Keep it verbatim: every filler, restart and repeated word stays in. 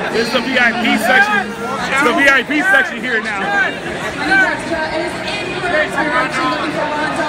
This is the V I P section. It's the V I P section here now.